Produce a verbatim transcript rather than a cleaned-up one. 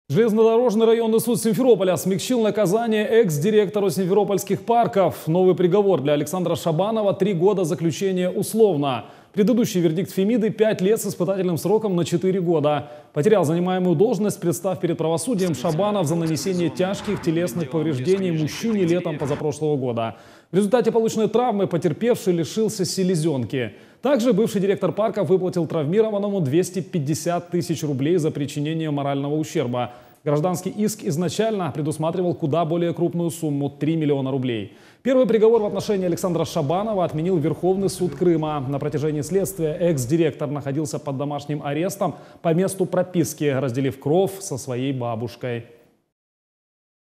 Железнодорожный районный суд Симферополя смягчил наказание экс-директору симферопольских парков. Новый приговор для Александра Шабанова – три года заключения условно. Предыдущий вердикт Фемиды – пять лет с испытательным сроком на четыре года. Потерял занимаемую должность, представ перед правосудием, Шабанов за нанесение тяжких телесных повреждений мужчине летом позапрошлого года. В результате полученной травмы потерпевший лишился селезенки. Также бывший директор парка выплатил травмированному двести пятьдесят тысяч рублей за причинение морального ущерба. Гражданский иск изначально предусматривал куда более крупную сумму – три миллиона рублей. Первый приговор в отношении Александра Шабанова отменил Верховный суд Крыма. На протяжении следствия экс-директор находился под домашним арестом по месту прописки, разделив кров со своей бабушкой.